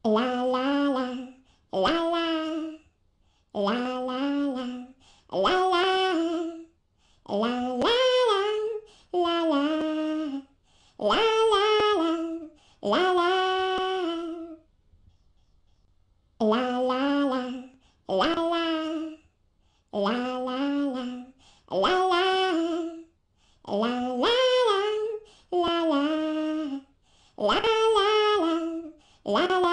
la la la, la la, la la la, la la, la la la, la la, la la la, la la. La la la, la la, la la la, la la, la la la, la la, la la la, la la.